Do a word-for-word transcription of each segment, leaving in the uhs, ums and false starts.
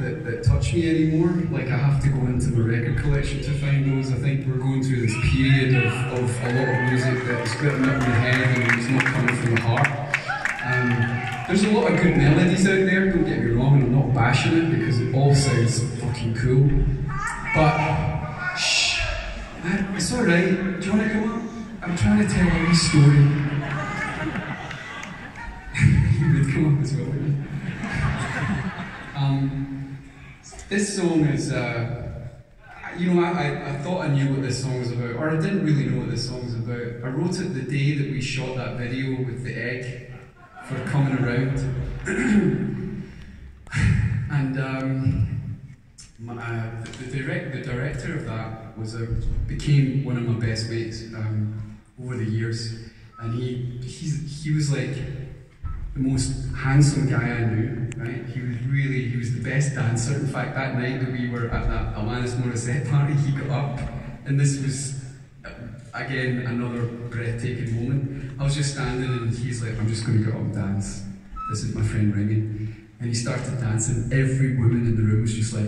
that, that touch me anymore. Like I have to go into my record collection to find those. I think we're going through this period of, of a lot of music that is getting up in the head and it's not coming from the heart. Um, there's a lot of good melodies out there, don't get me wrong, and I'm not bashing it because it all sounds fucking cool. But, shh, it's alright. Do you want to come up? I'm trying to tell a wee story. You would come up as well, wouldn't you? Um, this song is, uh, you know, I, I thought I knew what this song was about, or I didn't really know what this song was about. I wrote it the day that we shot that video with the egg for Coming Around. And um, my, uh, the, the, direct, the director of that was a, became one of my best mates um, over the years. And he, he's, he was like the most handsome guy I knew, right? He was really, he was the best dancer. In fact, that night that we were at that Alanis Morrissette party, he got up, and this was, again, another breathtaking moment. I was just standing and he's like, I'm just going to get up and dance. This is my friend Ringan. And he started dancing. Every woman in the room was just like,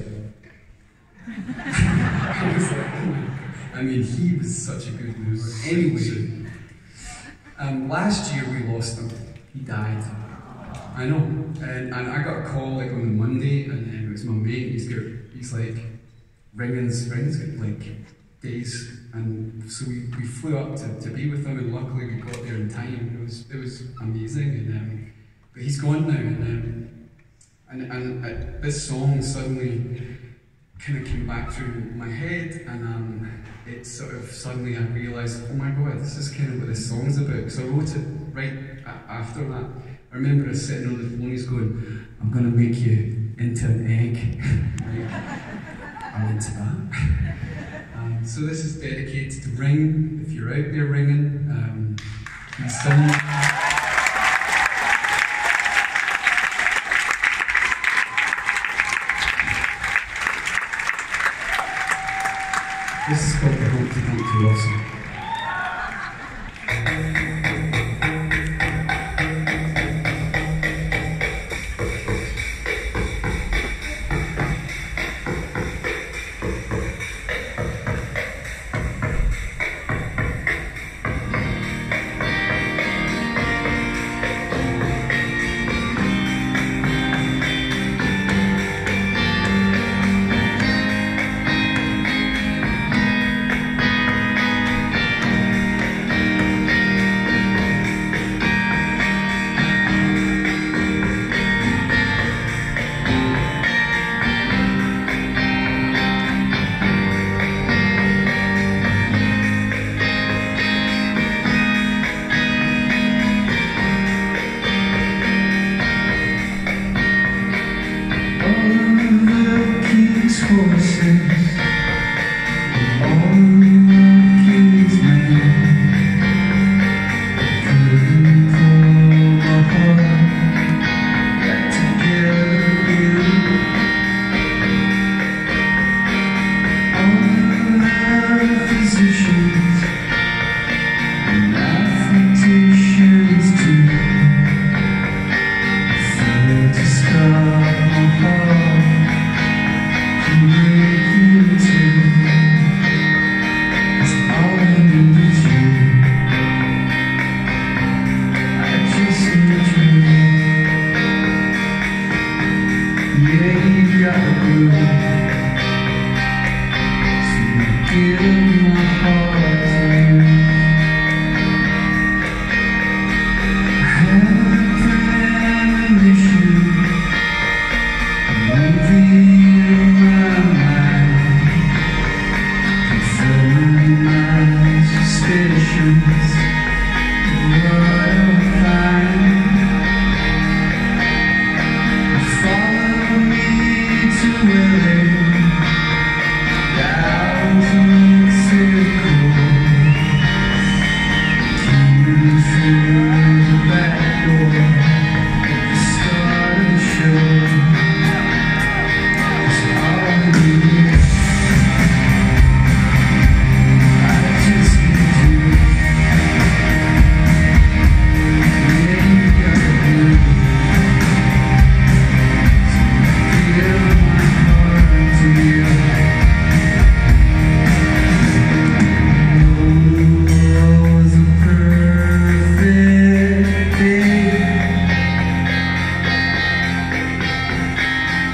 I was like, oh my God. I mean, he was such a good mover. Anyway, um, last year we lost him. He died. I know. And, and I got a call like on the Monday, and, and it was my mate. He's got, he's like, Ringan's, Ringan's got like days. And so we, we flew up to, to be with him, and luckily we got there in time. It was it was amazing. And um, but he's gone now, and um, and and uh, this song suddenly kind of came back through my head, and um, it sort of suddenly I realised, oh my God, this is kind of what this song's about. So I wrote it right a after that. I remember us sitting on the phone, he's going, I'm going to make you into an egg. Like, I'm into that. Um, so this is dedicated to Ring. If you're out there ringing, um, please sing. This is called the Humpty Dumpty Love Song.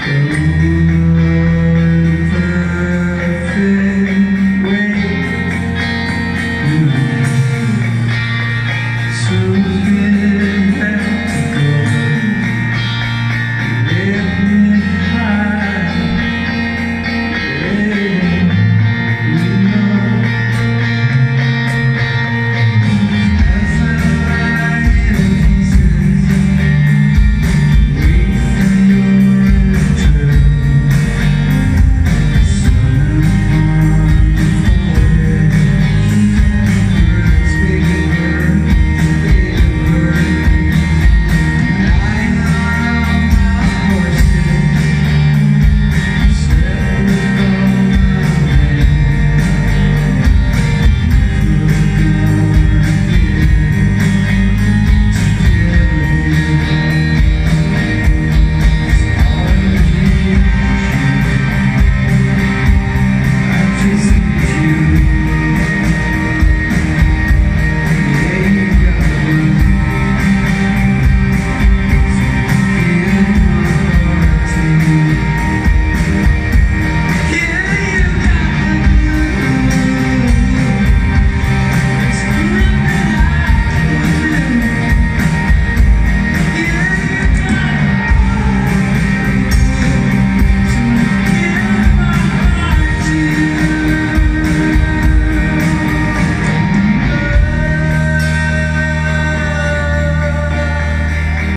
Oh.